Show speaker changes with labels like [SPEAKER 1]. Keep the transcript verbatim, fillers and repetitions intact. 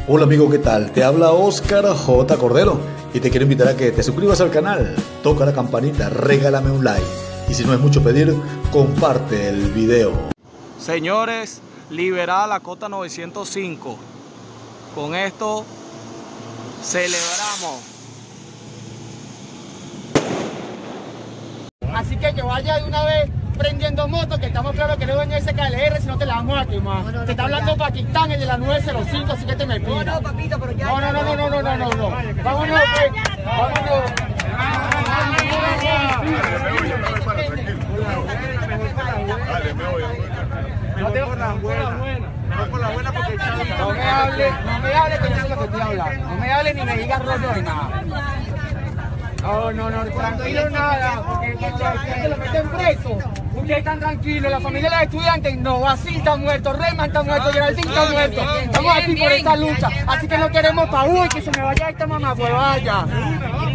[SPEAKER 1] Hola amigo, ¿qué tal? Te habla Oscar J. Cordero y te quiero invitar a que te suscribas al canal, toca la campanita, regálame un like y si no es mucho pedir, comparte el video.
[SPEAKER 2] Señores, liberada la cota novecientos cinco. Con esto celebramos.
[SPEAKER 3] Así que que vaya de una vez prendiendo moto, que estamos claros que no es dueño de ese K L R, si no te la vamos a quemar. No, no, te está no, hablando ya. Pakistán, el de la nueve cero cinco, así que te me pidas. No, no, papito, pero ya. No, no, no, no, no, no, no, no, no. Vámonos, pues. Vámonos.
[SPEAKER 4] Dale, me voy.
[SPEAKER 3] No te por la buena. No por la buena porque no me hable, no me hable que yo sé lo que estoy hablando. No me hable ni me digas rollo de nada. No, no, no, tranquilo nada, porque que lo meten preso. Ustedes están tranquilos, la familia de los estudiantes no, Basil está muerto, Reyman está muerto, Geraldine está muerto. Estamos aquí por esta lucha, así que no queremos pa' uy, que se me vaya esta mamá, pues vaya.